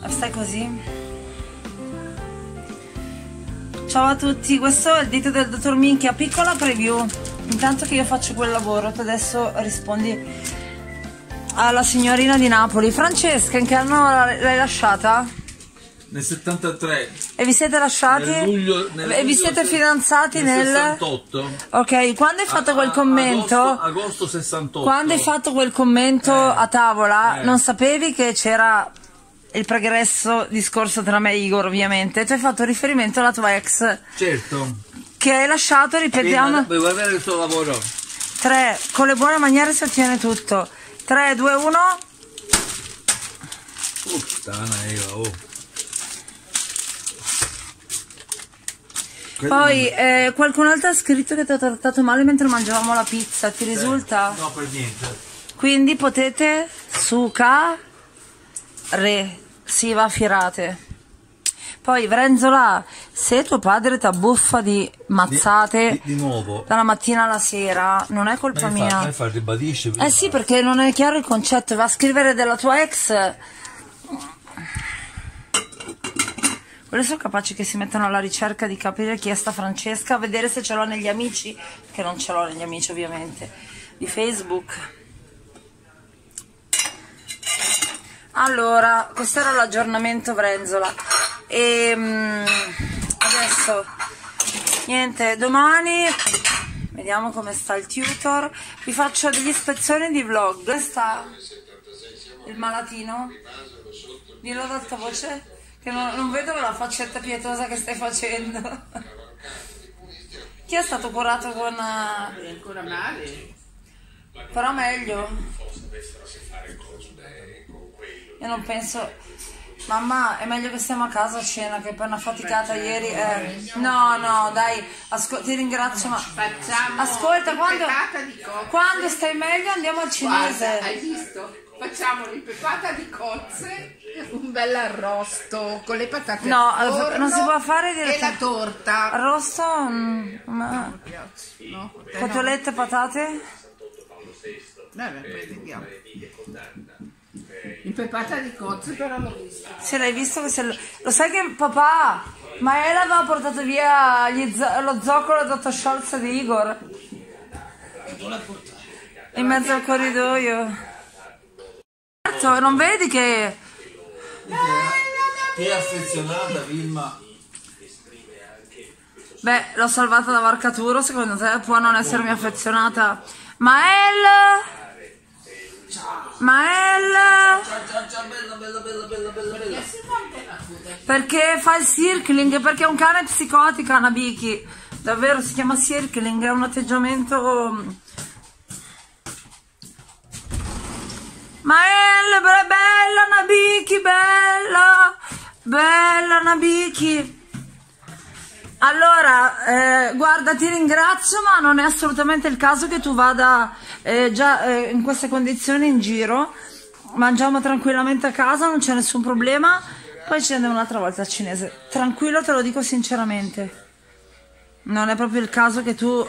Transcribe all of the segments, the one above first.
Stai così. Ciao a tutti, questo è il dito del dottor Minchia, piccola preview. Intanto che io faccio quel lavoro, tu adesso rispondi alla signorina di Napoli. Francesca, in che anno l'hai lasciata? Nel 73. E vi siete lasciati? E vi siete fidanzati nel 68. Ok, quando hai fatto quel commento? Agosto 68. Quando hai fatto quel commento a tavola, non sapevi che c'era il pregresso discorso tra me e Igor, ovviamente. Tu hai fatto riferimento alla tua ex. Certo. Che hai lasciato, ripetiamo. Vuoi guardare il suo lavoro? 3, con le buone maniere si ottiene tutto. 3, 2, 1. Puttana Eva, oh. Poi qualcun altro ha scritto che ti ha trattato male mentre mangiavamo la pizza, ti risulta? No, per niente. Quindi potete si va a firate. Poi Vrenzola, se tuo padre ti abbuffa di mazzate di nuovo dalla mattina alla sera, non è colpa mia. Ribadisce. Sì, perché non è chiaro il concetto, va a scrivere della tua ex. Quelli sono capaci che si mettono alla ricerca di capire chi è sta Francesca, a vedere se ce l'ho negli amici, che non ce l'ho negli amici ovviamente, di Facebook. Allora, questo era l'aggiornamento Vrenzola. E adesso, niente, domani vediamo come sta il tutor. Vi faccio delle ispezioni di vlog. Dove sta il malatino? Dillo ad alta voce. Che non vedo la faccetta pietosa che stai facendo. Chi è stato curato con... È ancora male. Però meglio. Io non penso... Mamma, è meglio che stiamo a casa a cena, che per una faticata ieri... No, dai, ti ringrazio, ma... Ascolta, quando stai meglio andiamo al cinese. Guarda, hai visto? Facciamo l'impepata di cozze, un bel arrosto con le patate al forno, non si può fare e la torta. Arrosto? No. Cotolette, patate? Poi vediamo. Impepata di cozze però l'ho visto. Se l'hai visto, lo sai che papà, Maela aveva portato via lo zoccolo Dottor Scholz di Igor in mezzo al corridoio. Non vedi che... Ti è affezionata, Vilma? Beh, l'ho salvata da Varcaturo, secondo te può non essermi affezionata? Mael! Bella. Perché fa il circling, perché è un cane psicotica, Nabiki. Davvero, si chiama circling, è un atteggiamento... Mael, bella Nabiki, bella Nabiki. Allora, guarda, ti ringrazio, ma non è assolutamente il caso che tu vada in queste condizioni in giro. Mangiamo tranquillamente a casa, non c'è nessun problema. Poi ci andiamo un'altra volta al cinese. Tranquillo, te lo dico sinceramente. Non è proprio il caso che tu...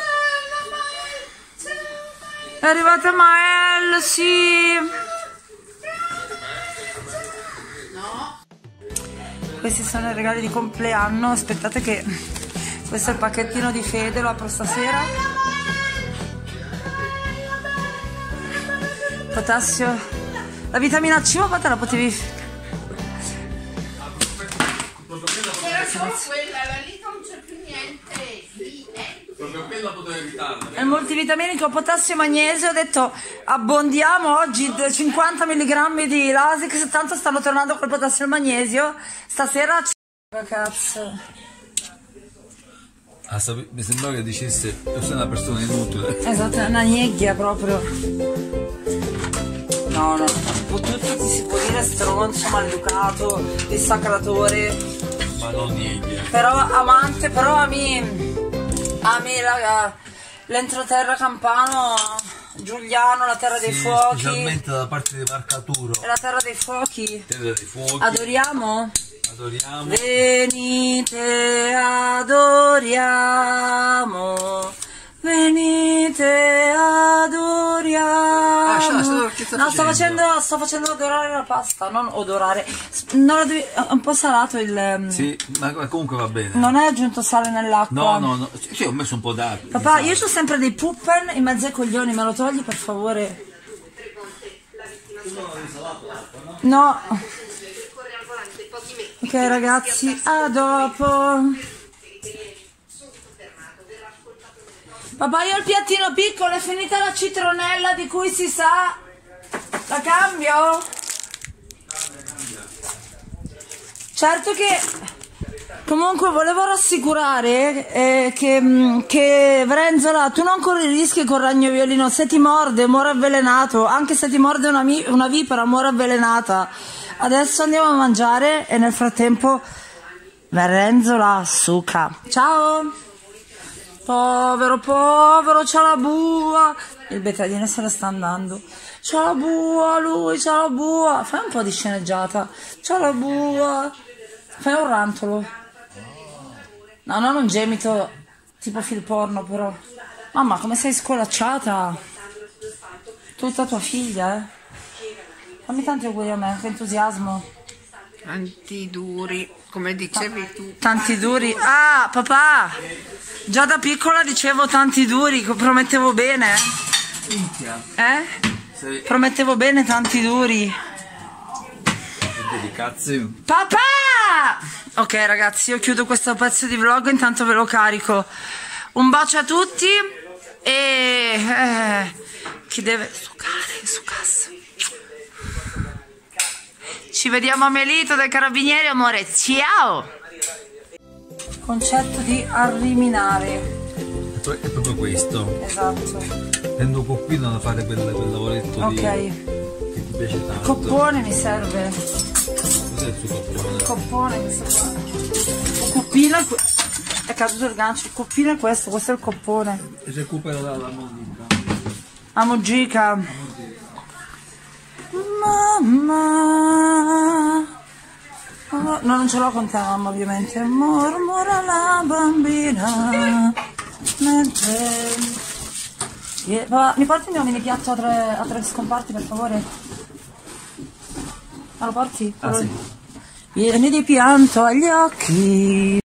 È arrivata Mael, sì. No. Questi sono i regali di compleanno. Aspettate che... Questo è il pacchettino di Fede, lo apro stasera. Potassio. La vitamina C, ma te la potevi... Era solo quella, la lì non c'è più niente. Proprio quella potevo evitarla. È il multivitaminico potassio e magnesio. Ho detto abbondiamo oggi 50 mg di Lasix, tanto stanno tornando col potassio e il magnesio. Stasera cazzo. Mi sembrava che dicesse tu sei una persona inutile. Esatto, è una gnegghia proprio. No, tutto ti si può dire stronzo, maleducato, dissacratore. Ma non niente. Però amante, però ami l'entroterra campano, Giuliano, la terra dei fuochi. Specialmente da parte di Varcaturo. La terra dei fuochi. Terra dei fuochi. Adoriamo? Adoriamo. Venite, adoriamo. Venite, adoriamo. sta No, sto facendo odorare la pasta, non odorare. Non la devi, è un po' salato il... Sì, ma comunque va bene. Non hai aggiunto sale nell'acqua? No. Sì, ho messo un po' d'acqua. Papà, io ho sempre dei puppen in mezzo ai coglioni, me lo togli per favore? No. Ok ragazzi, a dopo. Papà, io ho il piattino piccolo, è finita la citronella di cui si sa. La cambio? Certo che... Comunque volevo rassicurare che Vrenzola, tu non corri rischi con ragno violino, se ti morde muore avvelenato, anche se ti morde una vipera muore avvelenata. Adesso andiamo a mangiare e nel frattempo Vrenzola suca. Ciao! Povero, c'ha la bua. Il betadine se la sta andando. C'ha la bua, lui, c'ha la bua. Fai un po' di sceneggiata. C'ha la bua. Fai un rantolo. No, non un gemito tipo film porno però. Mamma, come sei scolacciata. Tutta tua figlia, eh. Fammi tanti auguri a me, che entusiasmo. Tanti duri, come dicevi tu. Tanti duri. Ah, papà! Già da piccola dicevo tanti duri, promettevo bene. Eh? Promettevo bene tanti duri. Papà! Ok ragazzi, io chiudo questo pezzo di vlog, intanto ve lo carico. Un bacio a tutti e chi deve succasse. Ci vediamo a Melito dai Carabinieri, amore. Ciao! Concetto di arriminare. È proprio questo. Esatto. Prendo un coppino da fare quel lavoretto che ti piace tanto. Coppone mi serve. Cos'è il suo coppone? Coppone mi serve. Il coppino è caduto il gancio. Il coppino è questo è il coppone. E recupero dalla mogica. La mogica. Mamma. Oh, no, non ce l'ho con te mamma ovviamente. Mormora la bambina. Mi porti il mio mini piatto a tre scomparti per favore? Ma lo porti? Ah sì. Vieni di pianto agli occhi.